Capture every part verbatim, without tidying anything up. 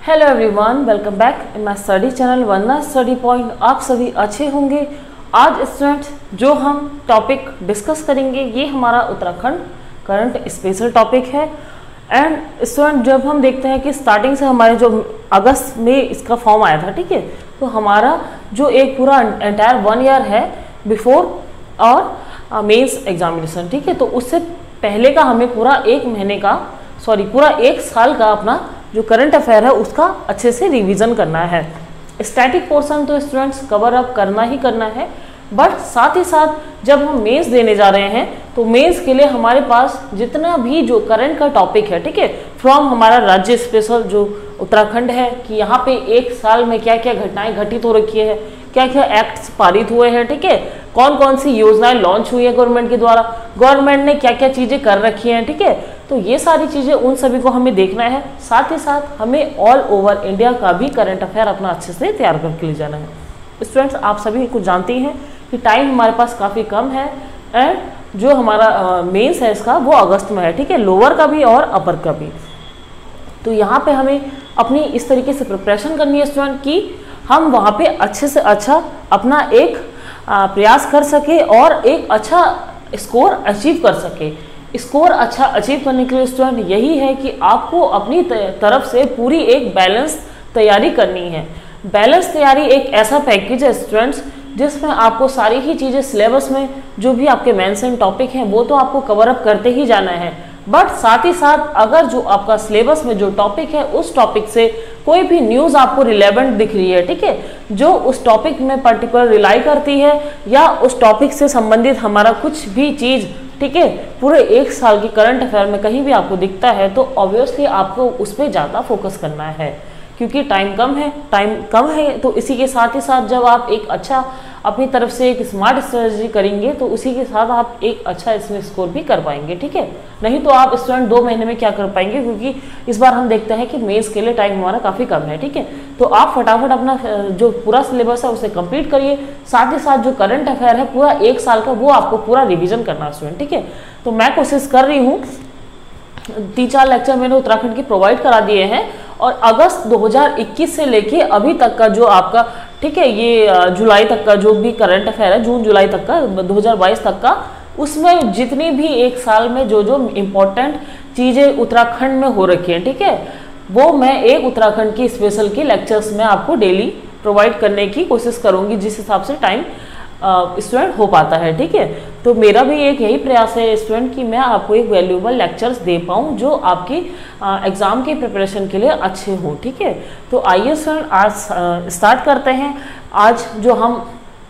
Hello everyone, welcome back in my study channel Vandana study point. आप सभी अच्छे होंगे। आज स्टूडेंट्स जो हम टॉपिक डिस्कस करेंगे ये हमारा उत्तराखंड करंट स्पेशल टॉपिक है। एंड स्टूडेंट जब हम देखते हैं कि स्टार्टिंग से हमारे जो अगस्त में इसका फॉर्म आया था, ठीक है, तो हमारा जो एक पूरा एंटायर वन ईयर है बिफोर और मेंस एग्जामिनेशन, ठीक है, तो उससे पहले का हमें पूरा एक महीने का सॉरी पूरा एक साल का अपना जो करंट अफेयर है उसका अच्छे से रिवीजन करना है। स्टैटिक पोर्शन तो स्टूडेंट्स कवर अप करना ही करना है, बट साथ ही साथ जब हम मेंस देने जा रहे हैं तो मेंस के लिए हमारे पास जितना भी जो करंट का टॉपिक है, ठीक है, फ्रॉम हमारा राज्य स्पेशल जो उत्तराखंड है कि यहाँ पे एक साल में क्या क्या घटनाएं घटित हो रखी है, क्या क्या एक्ट्स पारित हुए हैं, ठीक है, कौन कौन सी योजनाएं लॉन्च हुई है गवर्नमेंट के द्वारा, गवर्नमेंट ने क्या क्या चीजें कर रखी हैं, ठीक है, तो ये सारी चीजें उन सभी को हमें देखना है। साथ ही साथ हमें ऑल ओवर इंडिया का भी करंट अफेयर अपना अच्छे से तैयार करके ले जाना है। स्टूडेंट्स आप सभी कुछ जानते हैं कि टाइम हमारे पास काफ़ी कम है एंड जो हमारा मेंस है इसका वो अगस्त में है, ठीक है, लोअर का भी और अपर का भी। तो यहाँ पे हमें अपनी इस तरीके से प्रिपरेशन करनी है स्टूडेंट कि हम वहाँ पे अच्छे से अच्छा अपना एक प्रयास कर सके और एक अच्छा स्कोर अचीव कर सके। स्कोर अच्छा अचीव करने के लिए स्टूडेंट यही है कि आपको अपनी तरफ से पूरी एक बैलेंस तैयारी करनी है। बैलेंस तैयारी एक ऐसा पैकेज है स्टूडेंट्स जिसमें आपको सारी ही चीज़ें सिलेबस में जो भी आपके मेंशन टॉपिक हैं वो तो आपको कवर अप करते ही जाना है, बट साथ ही साथ अगर जो आपका सिलेबस में जो टॉपिक है उस टॉपिक से कोई भी न्यूज़ आपको रिलेवेंट दिख रही है, ठीक है, जो उस टॉपिक में पर्टिकुलर रिलाई करती है या उस टॉपिक से संबंधित हमारा कुछ भी चीज़, ठीक है, पूरे एक साल की करंट अफेयर में कहीं भी आपको दिखता है तो ऑब्वियसली आपको उस पर ज़्यादा फोकस करना है क्योंकि टाइम कम है टाइम कम है तो इसी के साथ ही साथ जब आप एक अच्छा अपनी तरफ से एक स्मार्ट स्ट्रेटजी करेंगे तो उसी के साथ आप एक अच्छा इसमें स्कोर भी कर पाएंगे, ठीक है। नहीं तो आप स्टूडेंट दो महीने में क्या कर पाएंगे, क्योंकि इस बार हम देखते हैं कि मेंस के लिए टाइम हमारा काफ़ी कम है, ठीक है। तो आप फटाफट अपना जो पूरा सिलेबस है उसे कंप्लीट करिए, साथ ही साथ जो करंट अफेयर है पूरा एक साल का वो आपको पूरा रिविजन करना है स्टूडेंट, ठीक है। तो मैं कोशिश कर रही हूँ, तीन चार लेक्चर मैंने उत्तराखंड की प्रोवाइड करा दिए हैं और अगस्त दो हज़ार इक्कीस से लेके अभी तक का जो आपका, ठीक है, ये जुलाई तक का जो भी करंट अफेयर है, जून जुलाई तक का दो हज़ार बाईस तक का, उसमें जितनी भी एक साल में जो जो इम्पोर्टेंट चीज़ें उत्तराखंड में हो रखी हैं, ठीक है, वो मैं एक उत्तराखंड की स्पेशल की लेक्चर्स में आपको डेली प्रोवाइड करने की कोशिश करूँगी जिस हिसाब से टाइम स्टूडेंट हो पाता है, ठीक है। तो मेरा भी एक यही प्रयास है स्टूडेंट कि मैं आपको एक वैल्यूएबल लेक्चर्स दे पाऊँ जो आपकी एग्ज़ाम की प्रिपरेशन के लिए अच्छे हों, ठीक है। तो आइए स्टूडेंट आज स्टार्ट करते हैं। आज जो हम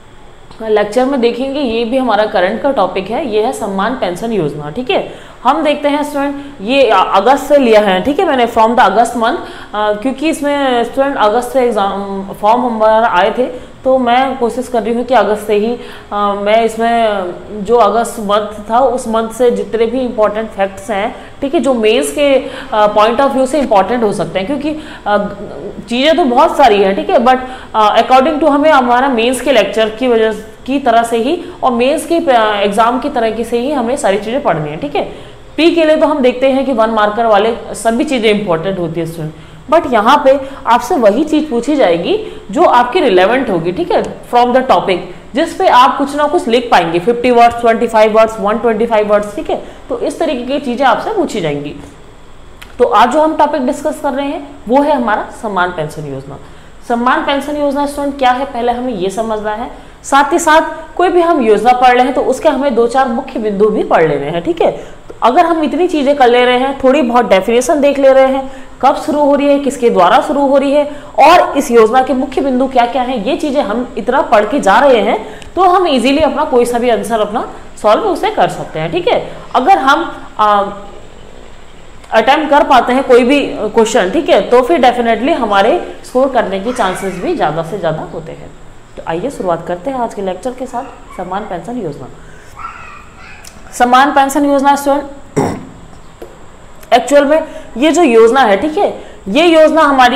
लेक्चर में देखेंगे ये भी हमारा करंट का टॉपिक है, ये है सम्मान पेंशन योजना, ठीक है। हम देखते हैं स्टूडेंट ये अगस्त से लिया है, ठीक है, मैंने फ्रॉम द अगस्त मंथ, क्योंकि इसमें स्टूडेंट अगस्त से एग्जाम फॉर्म हमारा आए थे तो मैं कोशिश कर रही हूँ कि अगस्त से ही आ, मैं इसमें जो अगस्त मंथ था उस मंथ से जितने भी इम्पोर्टेंट फैक्ट्स हैं, ठीक है, जो मेंस के पॉइंट ऑफ व्यू से इम्पोर्टेंट हो सकते हैं, क्योंकि चीज़ें तो बहुत सारी हैं, ठीक है, बट अकॉर्डिंग टू हमें हमारा मेंस के लेक्चर की वजह की तरह से ही और मेंस के एग्जाम की तरह की से ही हमें सारी चीज़ें पढ़नी है, ठीक है। पी के लिए तो हम देखते हैं कि वन मार्कर वाले सभी चीज़ें इंपॉर्टेंट होती है स्टूडेंट, बट यहाँ पे आपसे वही चीज़ पूछी जाएगी जो आपकी रिलेवेंट होगी, ठीक है, फ्रॉम द टॉपिक, जिस पे आप कुछ ना कुछ लिख पाएंगे, fifty words, twenty five words, one twenty five words, ठीक है। तो इस तरीके की चीज़ें आपसे पूछी जाएंगी। तो आज जो हम टॉपिक डिस्कस कर रहे हैं वो है हमारा सम्मान पेंशन योजना। सम्मान पेंशन योजना स्टूडेंट क्या है पहले हमें ये समझना है, साथ ही साथ कोई भी हम योजना पढ़ रहे हैं तो उसके हमें दो चार मुख्य बिंदु भी पढ़ लेने हैं, ठीक है। तो अगर हम इतनी चीज़ें कर ले रहे हैं, थोड़ी बहुत डेफिनेशन देख ले रहे हैं, कब शुरू हो रही है, किसके द्वारा शुरू हो रही है और इस योजना के मुख्य बिंदु क्या क्या हैं, ये चीज़ें हम इतना पढ़ के जा रहे हैं तो हम इजीली अपना कोई सा भी आंसर अपना सॉल्व उसे कर सकते हैं, ठीक है। अगर हम अटेम्प्ट कर पाते हैं कोई भी क्वेश्चन, ठीक है, तो फिर डेफिनेटली हमारे स्कोर करने की चांसेस भी ज़्यादा से ज़्यादा होते हैं। तो आइए शुरुआत करते हैं आज के लेक्चर के साथ, सम्मान पेंशन योजना। सम्मान पेंशन योजना स्टूडेंट एक्चुअल में ये जो योजना है, ठीक है, ये योजना हमारी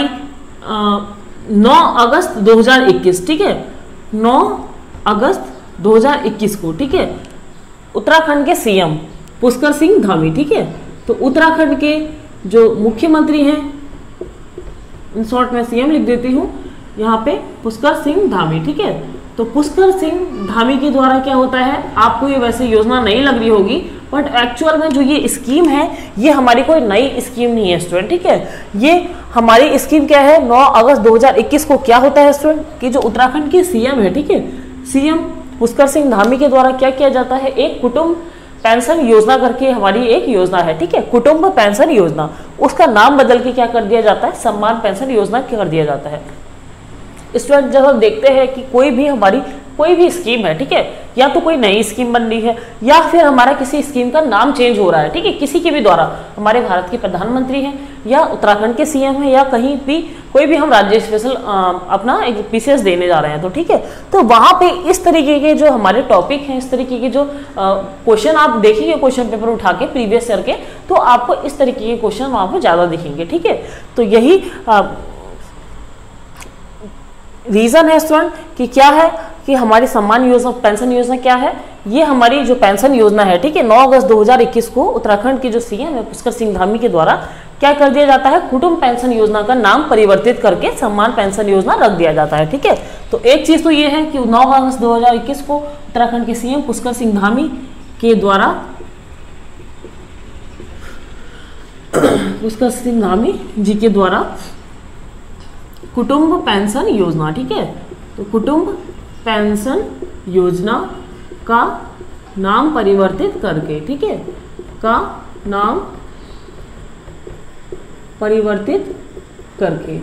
नौ अगस्त दो हज़ार इक्कीस, ठीक है, नौ अगस्त दो हज़ार इक्कीस को, ठीक है, उत्तराखंड के सीएम पुष्कर सिंह धामी, ठीक है, तो उत्तराखंड के जो मुख्यमंत्री हैं इन शॉर्ट में सीएम लिख देती हूँ यहाँ पे पुष्कर सिंह धामी, ठीक है। तो पुष्कर सिंह धामी के द्वारा क्या होता है, आपको ये वैसे योजना नहीं लग रही होगी, बट एक्चुअल में जो ये स्कीम है ये हमारी कोई नई स्कीम नहीं है स्टूडेंट, ठीक है। ये हमारी स्कीम क्या है, नौ अगस्त दो हज़ार इक्कीस को क्या होता है स्टूडेंट कि जो उत्तराखंड के सीएम है, ठीक है, सीएम पुष्कर सिंह धामी के द्वारा क्या किया जाता है, एक कुटुंब पेंशन योजना करके हमारी एक योजना है, ठीक है, कुटुंब पेंशन योजना, उसका नाम बदल के क्या कर दिया जाता है, सम्मान पेंशन योजना कर दिया जाता है। स्टूडेंट जब हम देखते हैं कि कोई भी हमारी कोई भी स्कीम है, ठीक है, या तो कोई नई स्कीम बन रही है या फिर हमारा किसी स्कीम का नाम चेंज हो रहा है, ठीक है, किसी के भी द्वारा, हमारे भारत के प्रधानमंत्री हैं या उत्तराखंड के सीएम हैं या कहीं भी कोई भी हम राज्य स्पेशल अपना एक पीसीएस देने जा रहे हैं, तो ठीक है, तो वहाँ पे इस तरीके के जो हमारे टॉपिक हैं, इस तरीके के जो क्वेश्चन आप देखेंगे क्वेश्चन पेपर उठा के प्रीवियस ईयर के, तो आपको इस तरीके के क्वेश्चन वहाँ पर ज़्यादा दिखेंगे, ठीक है। तो यही रीज़न है स्टूडेंट कि क्या है कि हमारी सम्मान योजना पेंशन योजना क्या है, ये हमारी जो पेंशन योजना है, ठीक है, नौ अगस्त दो हज़ार इक्कीस को उत्तराखंड के जो सीएम है पुष्कर सिंह धामी के द्वारा क्या कर दिया जाता है, कुटुंब पेंशन योजना का नाम परिवर्तित करके सम्मान पेंशन योजना रख दिया जाता है, ठीक है। तो एक चीज तो ये है कि नौ अगस्त दो हज़ार इक्कीस को उत्तराखंड के सीएम पुष्कर सिंह धामी के द्वारा पुष्कर सिंह धामी जी के द्वारा कुटुंब पेंशन योजना, ठीक है, तो कुटुंब पेंशन योजना का नाम परिवर्तित करके, ठीक है, का नाम परिवर्तित करके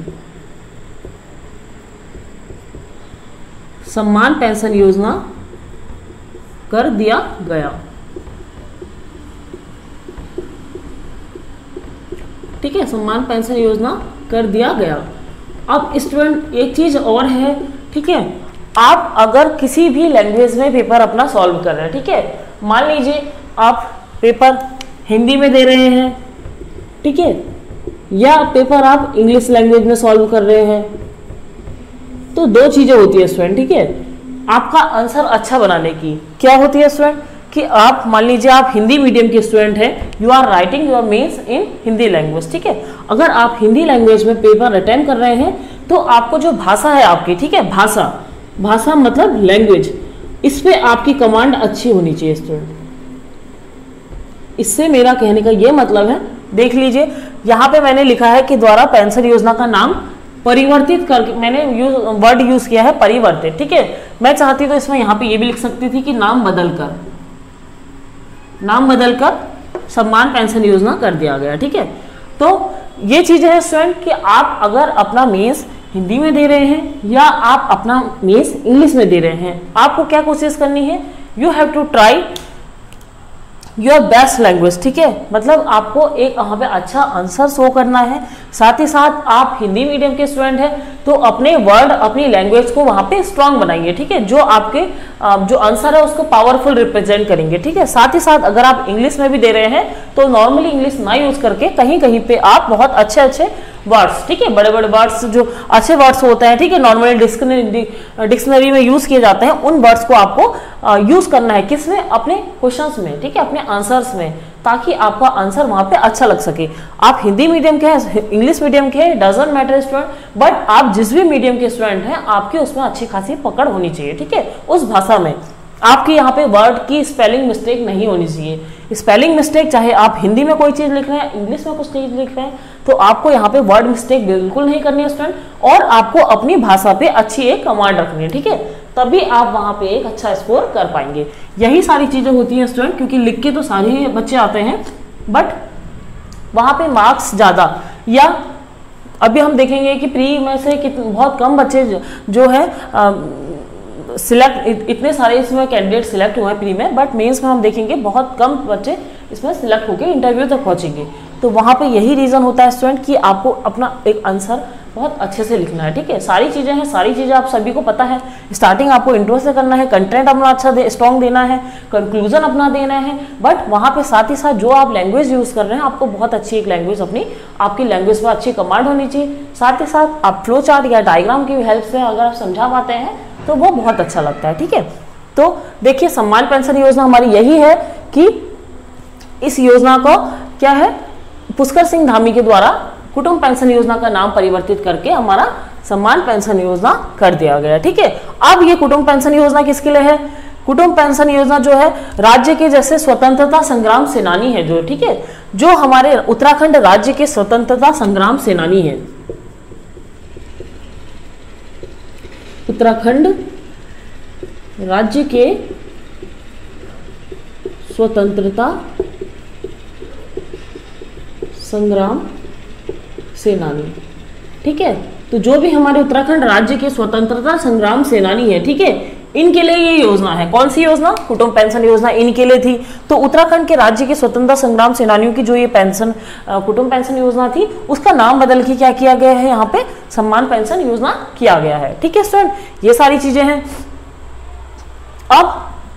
सम्मान पेंशन योजना कर दिया गया, ठीक है, सम्मान पेंशन योजना कर दिया गया। अब स्टूडेंट एक चीज और है, ठीक है, आप अगर किसी भी लैंग्वेज में पेपर अपना सॉल्व कर रहे हैं, ठीक है, मान लीजिए आप पेपर हिंदी में दे रहे हैं, ठीक है, या पेपर आप इंग्लिश लैंग्वेज में सॉल्व कर रहे हैं, तो दो चीजें होती है स्टूडेंट, ठीक है, आपका आंसर अच्छा बनाने की क्या होती है स्टूडेंट कि आप मान लीजिए आप हिंदी मीडियम के स्टूडेंट हैं, you are writing your mains in Hindi language, ठीक है, अगर आप हिंदी लैंग्वेज में पेपर अटेम्प्ट कर रहे हैं तो आपको जो भाषा है आपकी, ठीक है, भाषा भाषा मतलब लैंग्वेज, इस पे आपकी कमांड अच्छी होनी चाहिए स्टूडेंट। इससे मेरा कहने का ये मतलब है, देख लीजिए यहाँ पे मैंने लिखा है कि द्वारा पेंशन योजना का नाम परिवर्तित करके, मैंने यूज वर्ड यूज किया है परिवर्तित, ठीक है, मैं चाहती तो इसमें यहाँ पे ये भी लिख सकती थी कि नाम बदलकर नाम बदलकर सम्मान पेंशन योजना कर दिया गया, ठीक है। तो ये चीजें हैं स्टूडेंट कि आप अगर अपना मेंस हिंदी में दे रहे हैं या आप अपना मेंस इंग्लिश में दे रहे हैं, आपको क्या कोशिश करनी है, you have to try your best language, ठीक है, मतलब आपको एक वहाँ पे अच्छा आंसर शो करना है। साथ ही साथ आप हिंदी मीडियम के स्टूडेंट हैं तो अपने वर्ड अपनी लैंग्वेज को वहाँ पे स्ट्रांग बनाइए, ठीक है, जो आपके जो आंसर है उसको पावरफुल रिप्रेजेंट करेंगे, ठीक है। साथ ही साथ अगर आप इंग्लिश में भी दे रहे हैं तो नॉर्मली इंग्लिश ना यूज करके कहीं कहीं पे आप बहुत अच्छे अच्छे वर्ड्स, ठीक है, बड़े बड़े वर्ड्स जो अच्छे वर्ड्स होते हैं, ठीक है, नॉर्मली डिक्शनरी डिक्शनरी में यूज किए जाते हैं, उन वर्ड्स को आपको यूज करना है किसमें, अपने क्वेश्चंस में, ठीक है, अपने आंसर्स में, ताकि आपका आंसर वहां पे अच्छा लग सके। आप हिंदी मीडियम के हैं, इंग्लिश मीडियम के हैं, डजंट मैटर स्टूडेंट, बट आप जिस भी मीडियम के स्टूडेंट हैं आपकी उसमें अच्छी खासी पकड़ होनी चाहिए, ठीक है, उस भाषा में आपकी यहाँ पे वर्ड की स्पेलिंग मिस्टेक नहीं होनी चाहिए। स्पेलिंग मिस्टेक चाहे आप हिंदी में कोई चीज़ लिख रहे हैं, इंग्लिश में कुछ चीज़ लिख रहे हैं, तो आपको यहाँ पे वर्ड मिस्टेक बिल्कुल नहीं करनी है स्टूडेंट, और आपको अपनी भाषा पे अच्छी एक कमांड रखनी है, ठीक है, तभी आप वहाँ पे एक अच्छा स्कोर कर पाएंगे। यही सारी चीज़ें होती हैं स्टूडेंट, क्योंकि लिख के तो सारे बच्चे आते हैं बट वहाँ पे मार्क्स ज़्यादा, या अभी हम देखेंगे कि प्री में से कितने बहुत कम बच्चे जो, जो है सिलेक्ट इत, इतने सारे इसमें कैंडिडेट सिलेक्ट हुए हैं प्री में, बट मेंस में हम देखेंगे बहुत कम बच्चे इसमें सिलेक्ट होकर इंटरव्यू तक पहुंचेंगे। तो वहाँ पे यही रीज़न होता है स्टूडेंट कि आपको अपना एक आंसर बहुत अच्छे से लिखना है, ठीक है। सारी चीज़ें हैं, सारी चीज़ें आप सभी को पता है। स्टार्टिंग आपको इंट्रो से करना है, कंटेंट अपना अच्छा दे स्ट्रॉन्ग देना है, कंक्लूजन अपना देना है, बट वहाँ पे साथ ही साथ जो आप लैंग्वेज यूज़ कर रहे हैं आपको बहुत अच्छी एक लैंग्वेज अपनी आपकी लैंग्वेज पर अच्छी कमांड होनी चाहिए। साथ ही साथ आप फ्लो चार्ट या डायग्राम की हेल्प से अगर आप समझा पाते हैं तो वो बहुत अच्छा लगता है, ठीक है। तो देखिए सम्मान पेंशन योजना हमारी यही है कि इस योजना को क्या है पुष्कर सिंह धामी के द्वारा कुटुंब पेंशन योजना का नाम परिवर्तित करके हमारा सम्मान पेंशन योजना कर दिया गया। ठीक है, अब ये कुटुंब पेंशन योजना किसके लिए है? कुटुंब पेंशन योजना जो है राज्य के जैसे स्वतंत्रता संग्राम सेनानी है जो, ठीक है, जो हमारे उत्तराखंड राज्य के स्वतंत्रता संग्राम सेनानी है, उत्तराखंड राज्य के स्वतंत्रता संग्राम सेनानी। ठीक है, तो जो भी हमारे उत्तराखंड राज्य के स्वतंत्रता संग्राम सेनानी है, ठीक है, इनके लिए ये योजना है। कौन सी योजना? कुटुंब पेंशन योजना इनके लिए थी। तो उत्तराखंड के राज्य के स्वतंत्रता संग्राम सेनानियों की जो ये पेंशन कुटुंब पेंशन योजना थी, उसका नाम बदल के क्या किया गया है? यहाँ पे सम्मान पेंशन योजना किया गया है। ठीक है स्टूडेंट, ये सारी चीजें हैं। अब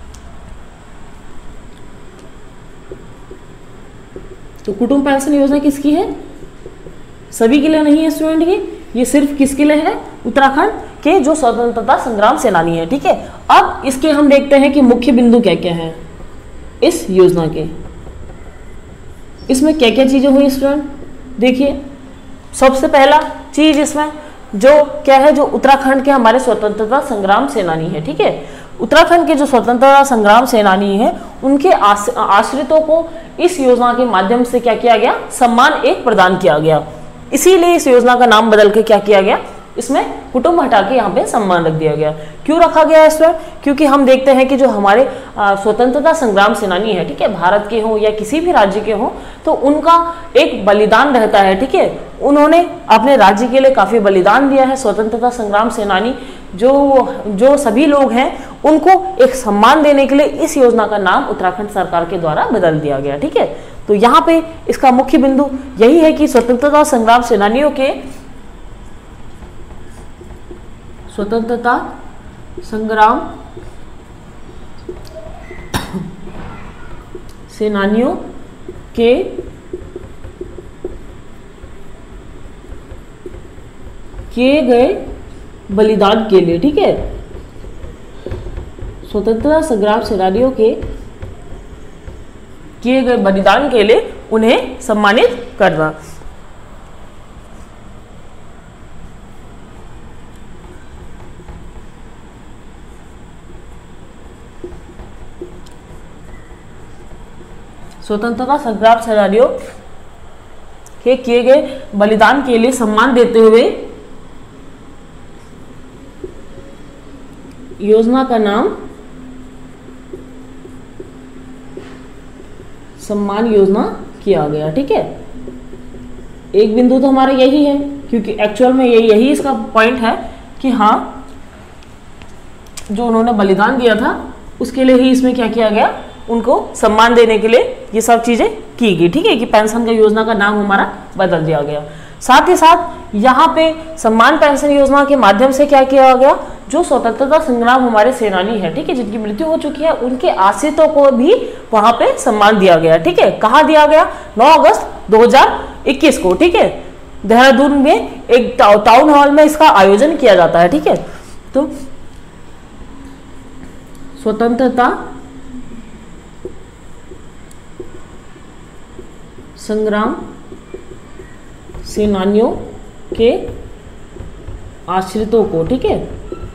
तो कुटुंब पेंशन योजना किसकी है? सभी के लिए नहीं है स्टूडेंट, ये ये सिर्फ किसके लिए है? उत्तराखंड के जो स्वतंत्रता संग्राम सेनानी है। ठीक है, अब इसके हम देखते हैं कि मुख्य बिंदु क्या क्या है इस योजना के। इसमें क्या क्या चीजें हुई स्टूडेंट? देखिए, सबसे पहला चीज इसमें जो क्या है, जो उत्तराखंड के हमारे स्वतंत्रता संग्राम सेनानी है, ठीक है, उत्तराखंड के जो स्वतंत्रता संग्राम सेनानी है, उनके आश्रितों को इस योजना के माध्यम से क्या किया गया? सम्मान एक प्रदान किया गया। इसीलिए इस योजना का नाम बदल के क्या किया गया? इसमें कुटुंब हटा के यहाँ पे सम्मान रख दिया गया। क्यों रखा गया है इसमें? क्योंकि हम देखते हैं कि जो हमारे स्वतंत्रता संग्राम सेनानी है, ठीक है, भारत के हो या किसी भी राज्य के हो, तो उनका एक बलिदान रहता है। ठीक है, उन्होंने अपने राज्य के लिए काफी बलिदान दिया है। स्वतंत्रता संग्राम सेनानी जो जो सभी लोग हैं, उनको एक सम्मान देने के लिए इस योजना का नाम उत्तराखंड सरकार के द्वारा बदल दिया गया। ठीक है, तो यहाँ पे इसका मुख्य बिंदु यही है कि स्वतंत्रता संग्राम सेनानियों के स्वतंत्रता संग्राम सेनानियों के किए गए बलिदान के लिए, ठीक है, स्वतंत्रता संग्राम सेनानियों के किए गए बलिदान के लिए उन्हें सम्मानित करना। स्वतंत्रता संग्राम सेनानियों के किए गए बलिदान के लिए सम्मान देते हुए योजना का नाम सम्मान योजना किया गया। ठीक है, एक बिंदु तो हमारा यही है, क्योंकि एक्चुअल में यही यही इसका पॉइंट है कि हाँ, जो उन्होंने बलिदान दिया था उसके लिए ही इसमें क्या किया गया? उनको सम्मान देने के लिए ये सब चीजें की गई। ठीक है, कि पेंशन का योजना का नाम हमारा बदल दिया गया। साथ ही साथ यहाँ पे सम्मान पेंशन योजना के माध्यम से क्या किया गया? जो स्वतंत्रता संग्राम हमारे सेनानी है, ठीक है, जिनकी मृत्यु हो चुकी है, उनके आश्रितों को भी वहां पे सम्मान दिया गया। ठीक है, कहाँ दिया गया? नौ अगस्त दो हज़ार इक्कीस को, ठीक है, देहरादून में एक टाउन हॉल में इसका आयोजन किया जाता है। ठीक है, तो स्वतंत्रता संग्राम सेनानियों के आश्रितों को, ठीक है,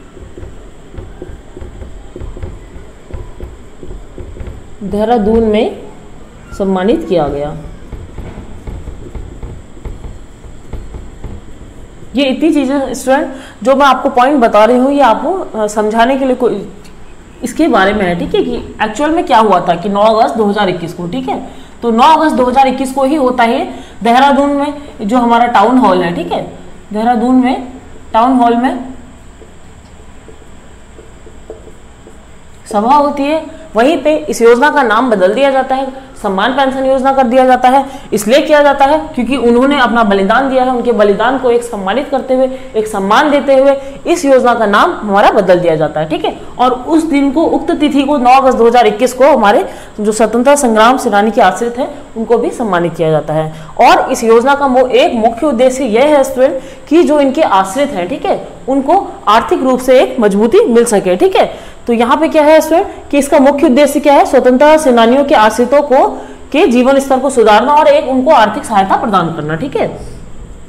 देहरादून में सम्मानित किया गया। ये इतनी चीजें स्टूडेंट जो मैं आपको पॉइंट बता रही हूँ, ये आपको समझाने के लिए कोई इसके बारे में है। ठीक है, कि एक्चुअल में क्या हुआ था कि नौ अगस्त दो हज़ार इक्कीस को, ठीक है, तो नौ अगस्त दो हज़ार इक्कीस को ही होता है देहरादून में जो हमारा टाउन हॉल है। ठीक है, देहरादून में टाउन हॉल में सभा होती है, वहीं पे इस योजना का नाम बदल दिया जाता है, सम्मान पेंशन योजना कर दिया जाता है। इसलिए किया जाता है क्योंकि उन्होंने अपना बलिदान दिया है, उनके बलिदान को एक सम्मानित करते हुए, एक सम्मान देते हुए इस योजना का नाम हमारा बदल दिया जाता है। ठीक है, और उस दिन को, उक्त तिथि को नौ अगस्त दो हज़ार इक्कीस को हमारे जो स्वतंत्रता संग्राम सेनानी के आश्रित हैं उनको भी सम्मानित किया जाता है। और इस योजना का एक मुख्य उद्देश्य यह है स्टूडेंट कि जो इनके आश्रित हैं, ठीक है, उनको आर्थिक रूप से एक मजबूती मिल सके। ठीक है, तो यहाँ पे क्या है स्टूडेंट कि इसका मुख्य उद्देश्य क्या है? स्वतंत्रता सेनानियों के आश्रितों को के जीवन स्तर को सुधारना और एक उनको आर्थिक सहायता प्रदान करना। ठीक है,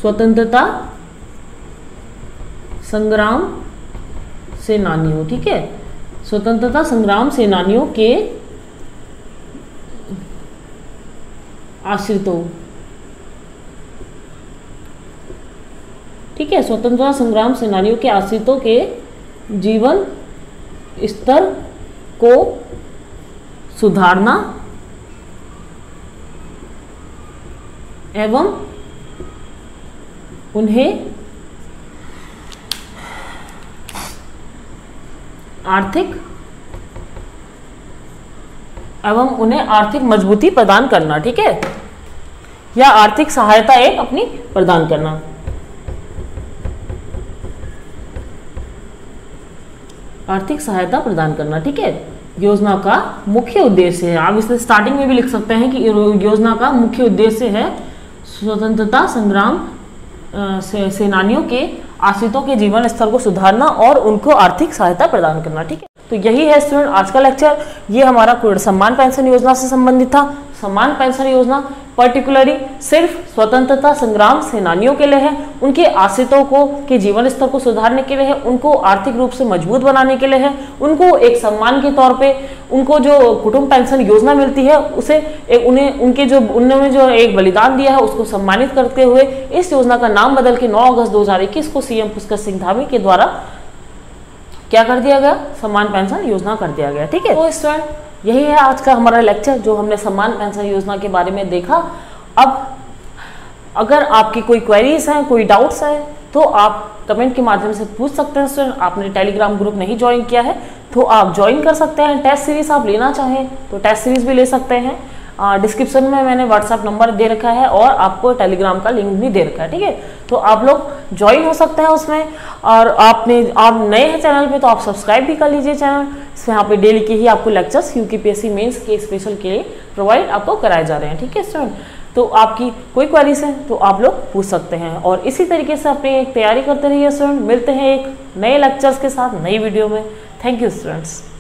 स्वतंत्रता संग्राम सेनानियों, ठीक है, स्वतंत्रता संग्राम सेनानियों के आश्रितों, ठीक है, स्वतंत्रता संग्राम सेनानियों के आश्रितों के जीवन स्तर को सुधारना एवं उन्हें आर्थिक एवं उन्हें आर्थिक मजबूती प्रदान करना, ठीक है, या आर्थिक सहायता एक अपनी प्रदान करना। आर्थिक सहायता प्रदान करना, ठीक है, योजना का मुख्य उद्देश्य है। आप इसे स्टार्टिंग में भी लिख सकते हैं कि योजना का मुख्य उद्देश्य है स्वतंत्रता संग्राम से, सेनानियों के आश्रितों के जीवन स्तर को सुधारना और उनको आर्थिक सहायता प्रदान करना, ठीक है। तो यही है स्टूडेंट आज का लेक्चर। ये हमारा सम्मान पेंशन योजना से संबंधित था। सम्मान पेंशन योजना पर्टिकुलरली सिर्फ स्वतंत्रता संग्राम सेनानियों के लिए है, उनके आश्रितों को के जीवन स्तर को सुधारने के लिए है, उनको आर्थिक रूप से मजबूत बनाने के लिए है, उनको एक सम्मान के तौर पे उनको जो कुटुंब पेंशन योजना मिलती है उसे एक उन्हें उनके जो उन्होंने जो एक बलिदान दिया है उसको सम्मानित करते हुए इस योजना का नाम बदल के नौ अगस्त दो हजार इक्कीस को सीएम पुष्कर सिंह धामी के द्वारा क्या कर दिया गया, सम्मान पेंशन योजना कर दिया गया, ठीक है। तो स्टूडेंट यही है आज का हमारा लेक्चर जो हमने सम्मान पेंशन योजना के बारे में देखा। अब अगर आपकी कोई क्वेरीज हैं, कोई डाउट्स हैं तो आप कमेंट के माध्यम से पूछ सकते हैं। स्टूडेंट आपने टेलीग्राम ग्रुप नहीं ज्वाइन किया है तो आप ज्वाइन कर सकते हैं। टेस्ट सीरीज आप लेना चाहें तो टेस्ट सीरीज भी ले सकते हैं। डिस्क्रिप्शन में मैंने व्हाट्सएप नंबर दे रखा है और आपको टेलीग्राम का लिंक भी दे रखा है, ठीक है। तो आप लोग ज्वाइन हो सकते हैं उसमें। और आपने आप नए हैं चैनल पे तो आप सब्सक्राइब भी कर लीजिए चैनल। यहाँ पे डेली के ही आपको लेक्चर्स यूपीपीएससी मेंस के स्पेशल के लिए प्रोवाइड आपको कराए जा रहे हैं, ठीक है स्टूडेंट। तो आपकी कोई क्वेरीज है तो आप लोग पूछ सकते हैं और इसी तरीके से अपनी एक तैयारी करते रहिए स्टूडेंट। मिलते हैं एक नए लेक्चर्स के साथ नई वीडियो में। Thank you students.